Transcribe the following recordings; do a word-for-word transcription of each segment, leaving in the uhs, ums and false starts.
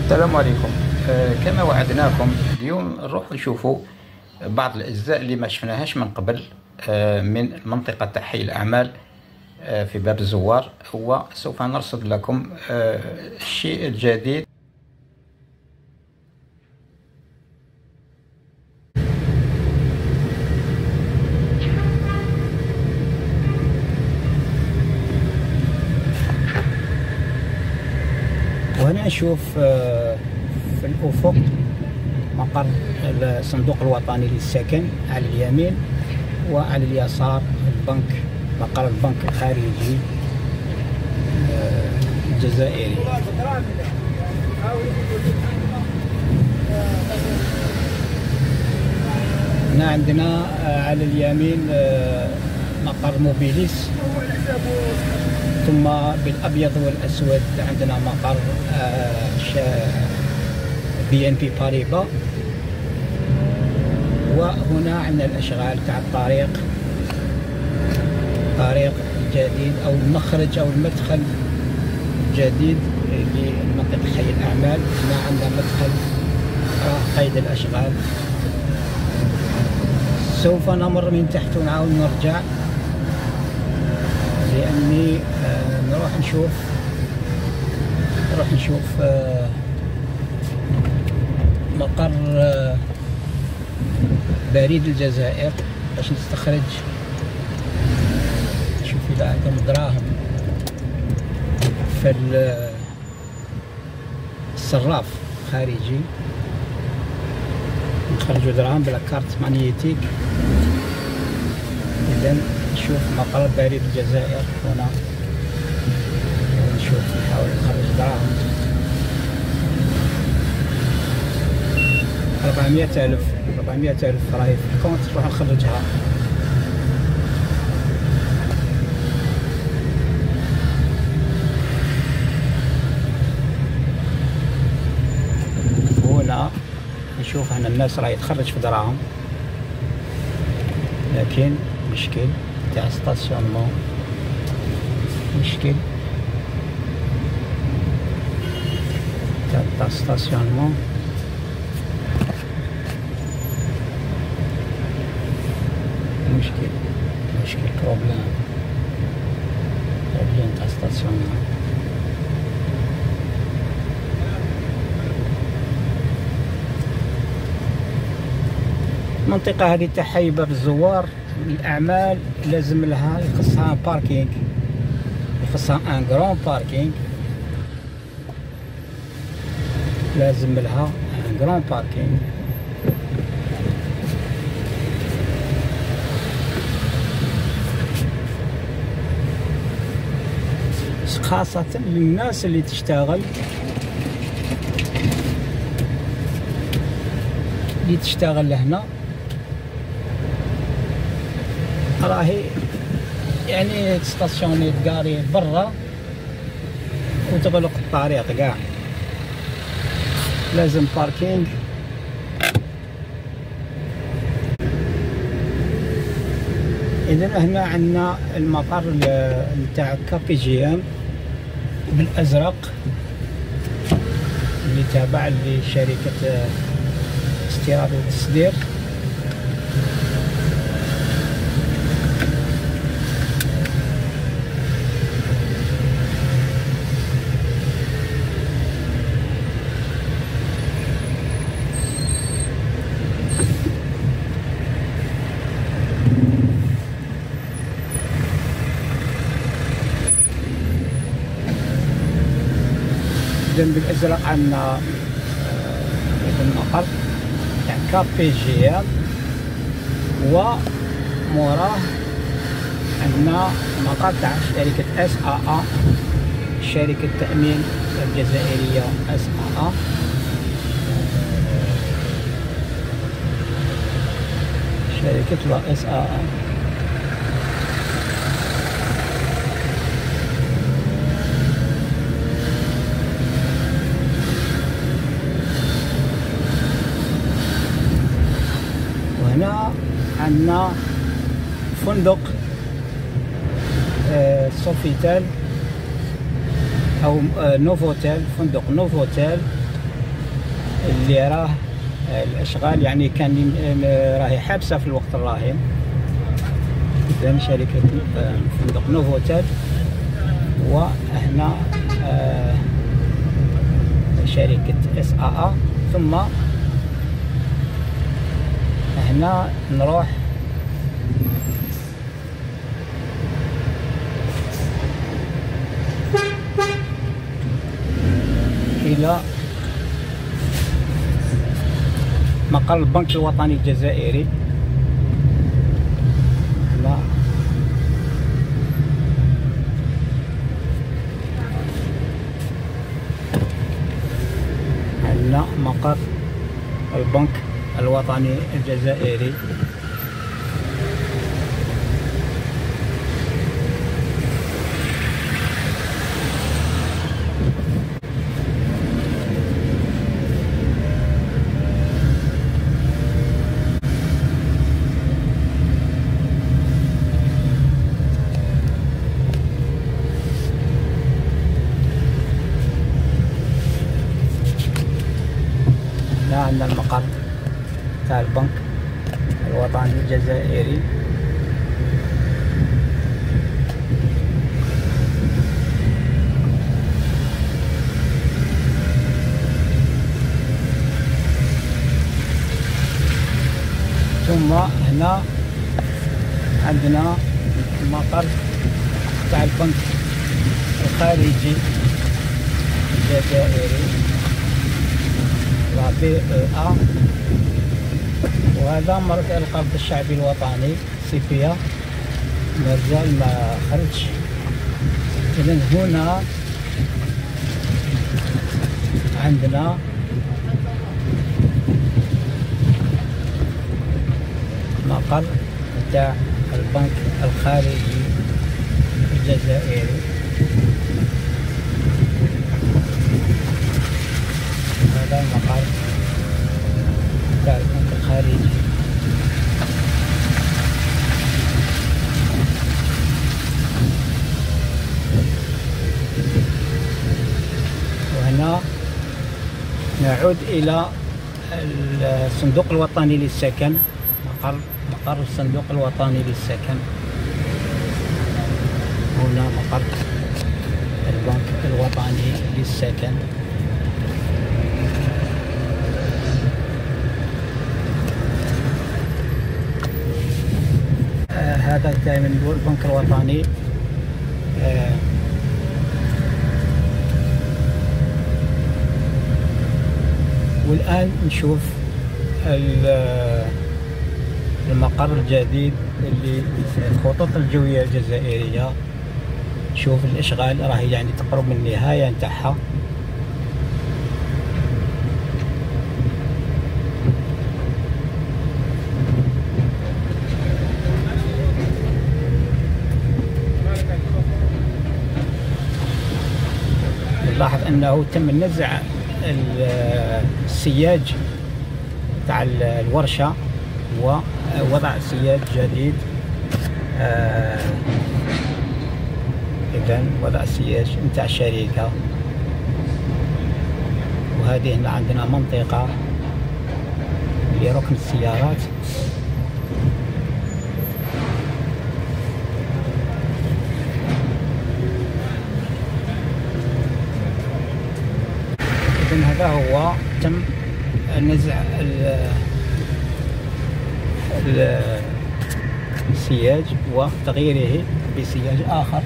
السلام عليكم. آه، كما وعدناكم اليوم نروح نشوفوا بعض الأجزاء اللي ما شفناهاش من قبل، آه، من منطقة تاع حي الأعمال آه، في باب الزوار، وسوف نرصد لكم آه، الشيء الجديد. وهنا نشوف آه، في الأفق مقر الصندوق الوطني للسكن على اليمين، وعلى اليسار البنك، مقر البنك الخارجي آه، الجزائري. هنا عندنا آه، على اليمين آه، مقر موبيليس، ثم بالابيض والاسود عندنا مقر بي ان بي باريبا. وهنا عندنا الاشغال تاع الطريق، طريق جديد او المخرج او المدخل الجديد لمنطقه حي الاعمال. هنا عندنا مدخل راه قيد الاشغال. سوف نمر من تحت ونعاود نرجع، لاني آه نروح نشوف نروح نشوف آه مقر آه بريد الجزائر باش نستخرج، نشوف اذا عندهم دراهم في الصراف خارجي، نخرجوا دراهم بلا كارت مانيتيك. اذا نشوف مقر بريد الجزائر هنا، نشوف نحاول نخرج دراهم. أربعمية ألف أربعمية ألف راهي في الكونت، نروح نخرجها. هنا نشوف هنا الناس راهي تخرج في دراهم، لكن مشكل تاع ستاسيونمون، مشكل تاع ستاسيونمون. مشكل مشكل بروبليم بروبليم تاع ستاسيونمون. المنطقة هذه تاع حي باب الزوار الأعمال لازم لها، يخصها باركينغ، يخصها ان غران باركينغ، لازم لها ان غران باركينغ. خاصة للناس اللي تشتغل اللي تشتغل لهنا، راهي يعني تستاسيوني تقاري برا وتغلق الطريق كاع، لازم باركينغ. اذا هنا عندنا المقر نتاع كابي جي ام بالازرق، اللي تابع لشركة استيراد وتصدير. الجنب الازرق عندنا المقر تاع كابي جي ام، وموراه عندنا مقر تاع شركة اس ا ا، شركة التأمين الجزائرية اس ا ا. شركة لا اس ا ا. هنا عندنا فندق آه سوفيتال او نوفوتيل، فندق نوفوتيل اللي راه الاشغال يعني كان راهي حابسه في الوقت الراهن. اذا شركه فندق نوفوتيل، وهنا آه شركه اس ا ا. ثم هنا نروح الى مقر البنك الوطني الجزائري. هنا عندنا مقر البنك الوطني الجزائري. هنا عندنا المقر تاع البنك الوطني الجزائري. ثم هنا عندنا المقر تاع البنك الخارجي الجزائري، لا بي ا. وهذا مركز القبض الشعبي الوطني سيفيا، مازال ما خرجش. إذن هنا عندنا مقر تاع البنك الخارجي الجزائري. هذا المقر تاع البنك الخارجي. وهنا نعود إلى الصندوق الوطني للسكن، مقر مقر الصندوق الوطني للسكن. هنا مقر البنك الوطني للسكن. آه هذا دائما نقول البنك الوطني. آه والآن نشوف المقر الجديد اللي الخطوط الجوية الجزائرية. شوف الاشغال راهي يعني تقرب من النهاية نتاعها. نلاحظ انه تم نزع السياج تاع الورشة ووضع سياج جديد. آه إذن وضع سياج نتاع الشركة. وهذه هنا عندنا منطقة لركن السيارات. إذن هذا هو تم نزع السياج وتغييره بسياج آخر.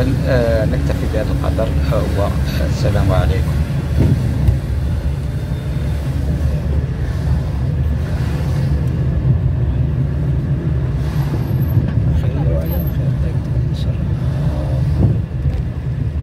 إذا نكتفي بهذا القدر، والسلام عليكم.